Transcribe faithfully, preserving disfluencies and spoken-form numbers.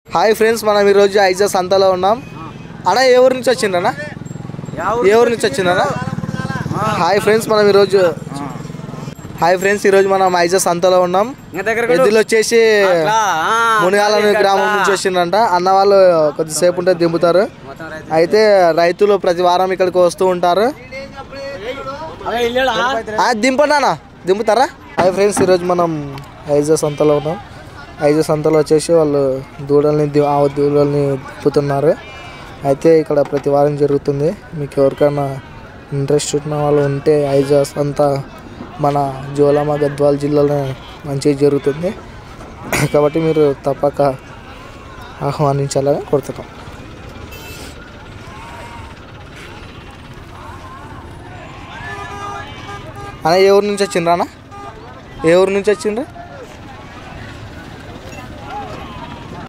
Hi friends, మనం ఈరోజు ఐజా సంతలో ఉన్నాం. అన్న ఏ ఊరు నుంచి వచ్చిండ్రన్నా? ఏ ఊరు నుంచి వచ్చిందన్నా? హాయ్ ఫ్రెండ్స్, మనం ఈరోజు హాయ్ ఫ్రెండ్స్ ఈరోజు మనం ఐజా సంతలో ఉన్నాం. ఎద్దులు వచ్చేసి మునిగాలని గ్రామం నుంచి వచ్చిందంట. అన్న వాళ్ళు కొద్దిసేపు ఉంటే దింపుతారు. అయితే రైతులు ప్రతి వారం ఇక్కడికి వస్తూ ఉంటారు. దింపనా దింపుతారా? హాయ్ ఫ్రెండ్స్, ఈరోజు మనం ఐజా సంతలో ఉన్నాం. ఐజా సంతలో వచ్చేసి వాళ్ళు దూడల్ని ఆ దూడల్ని దింపుతున్నారు. అయితే ఇక్కడ ప్రతి వారం జరుగుతుంది. మీకు ఎవరికైనా ఇంట్రెస్ట్ ఉన్న వాళ్ళు ఉంటే ఐజా సంత మన జోలామ గద్వాల జిల్లాలో మంచిగా జరుగుతుంది. కాబట్టి మీరు తప్పక ఆహ్వానించాలని కోరుతున్నాం. అన్న ఏ ఊరు నుంచి వచ్చిండ్రా? అన్న ఏ ఊరు నుంచి వచ్చిండ్రా?